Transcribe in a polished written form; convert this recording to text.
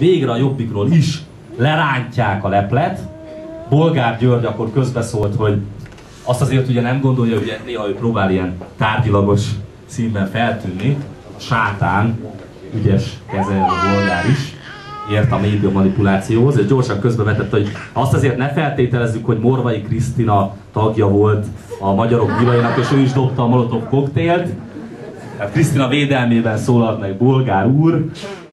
végre a Jobbikról is lerántják a leplet. Bolgár György akkor közbeszólt, hogy azt azért ugye nem gondolja, hogy néha ő próbál ilyen tárgyilagos színben feltűnni. A sátán ügyes kezelő Bolgár is ért a média manipulációhoz, és gyorsan közbevetett, hogy azt azért ne feltételezzük, hogy Morvai Krisztina tagja volt a Magyarok Gyilainak, és ő is dobta a Molotov koktélt. Tehát Krisztina védelmében szólalt meg Bolgár úr.